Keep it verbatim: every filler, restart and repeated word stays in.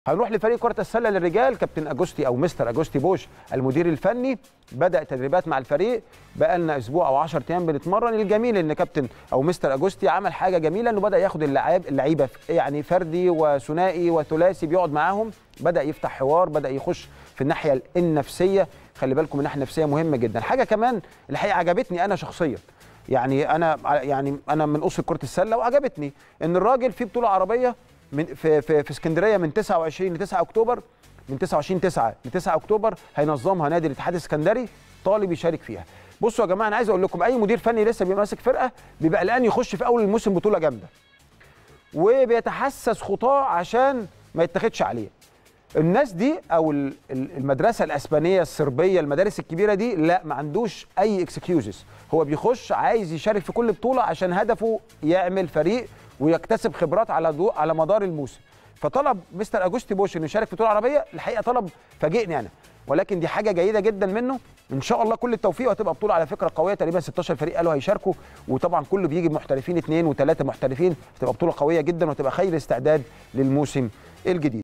هنروح لفريق كرة السلة للرجال. كابتن أجوستي أو مستر أجوستي بوش المدير الفني بدأ تدريبات مع الفريق، بقى لنا أسبوع أو عشرة أيام بنتمرن. الجميل إن كابتن أو مستر أجوستي عمل حاجة جميلة، إنه بدأ ياخد اللاعب اللعيبة يعني فردي وثنائي وثلاثي، بيقعد معاهم، بدأ يفتح حوار، بدأ يخش في الناحية النفسية. خلي بالكم من الناحية النفسية مهمة جدا. حاجة كمان الحقيقة عجبتني أنا شخصيا، يعني أنا يعني أنا من أسرة كرة السلة، وعجبتني إن الراجل في بطولة عربية من في في في اسكندريه من تسعة وعشرين ل تسعة اكتوبر، من تسعة وعشرين تسعة ل تسعة اكتوبر هينظمها نادي الاتحاد السكندري، طالب يشارك فيها. بصوا يا جماعه، انا عايز اقول لكم اي مدير فني لسه بيبقى ماسك فرقه بيبقى قلقان يخش في اول الموسم بطوله جامده، وبيتحسس خطاه عشان ما يتاخدش عليه. الناس دي او المدرسه الاسبانيه الصربيه، المدارس الكبيره دي، لا ما عندوش اي اكسكيوزز، هو بيخش عايز يشارك في كل بطوله عشان هدفه يعمل فريق ويكتسب خبرات على ضوء على مدار الموسم. فطلب مستر اجوستي بوش انه يشارك في بطوله عربيه، الحقيقه طلب فاجئني انا، ولكن دي حاجه جيده جدا منه. ان شاء الله كل التوفيق، وهتبقى بطوله على فكره قويه، تقريبا ستاشر فريق قالوا هيشاركوا، وطبعا كله بيجي بمحترفين اثنين وثلاثه محترفين، هتبقى بطوله قويه جدا وهتبقى خير استعداد للموسم الجديد.